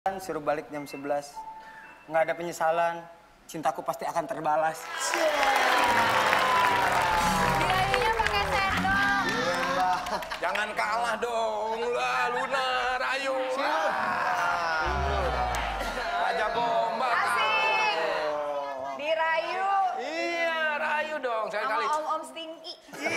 Suruh balik jam 11. Nggak ada penyesalan, cintaku pasti akan terbalas. Diraihnya pakai sendok. Jangan kalah dong lah, Luna, Rayu. Raja Gombak. Asik. Dirayu. Iya, Rayu dong, sekali. Sama Om Stinky.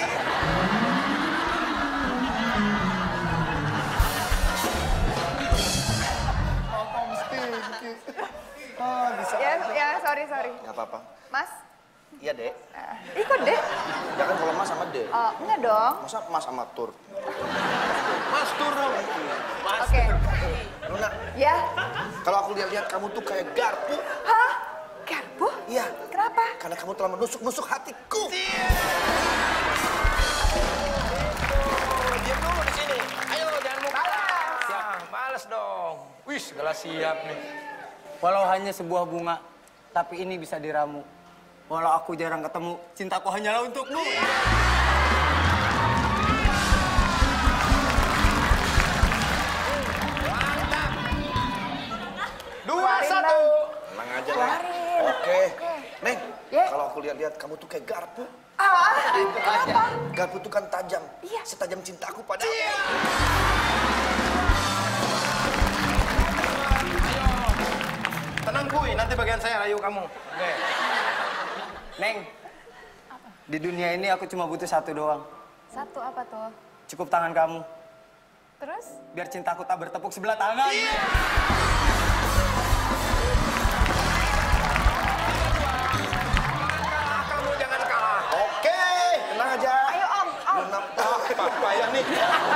Oh, bisa. Ya, sorry. Nggak apa-apa. Mas? Iya, Dek. Ikut deh. Ya kan kalau Mas sama Dek. Oh, enggak dong. Masa Mas sama Tur? Mas turun. Oke. Luna, Ya. kalau aku lihat-lihat kamu tuh kayak garpu. Hah? Garpu? Iya. Kenapa? Karena kamu telah menusuk-nusuk hatiku. Diam dulu di sini. Ayo, jangan mau kalah. Siap, males dong. Wih, segala siap nih. Walau hanya sebuah bunga, tapi ini bisa diramu. Walau aku jarang ketemu, cintaku hanyalah untukmu. Mantap. 2-1. Tenang aja, Neng. Oke. Neng, Ya. kalau aku lihat-lihat kamu tuh kayak garpu. Kenapa? Garpu tuh kan tajam. Iya. Setajam cintaku padamu. Tenang, Kuy. Nanti bagian saya rayu kamu. Oke. Neng, di dunia ini aku cuma butuh satu doang. Satu apa tuh? Cukup tangan kamu, Terus? biar cintaku tak bertepuk sebelah tangan. Kamu jangan kalah. Oke, tenang aja. Ayo Om. Luna, Payah nih.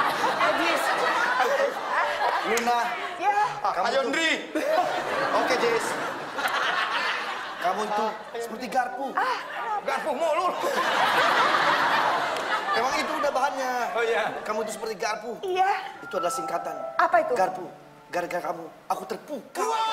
Luna. Ya. Kamu Ayo, tuh- Ndri. Oke, Jess. Kamu itu seperti garpu. Garpu mulu. Emang itu udah bahannya. Oh iya. Kamu itu seperti garpu. Iya. Itu adalah singkatan. Apa itu? Garpu. Gara-gara kamu, aku terpukau.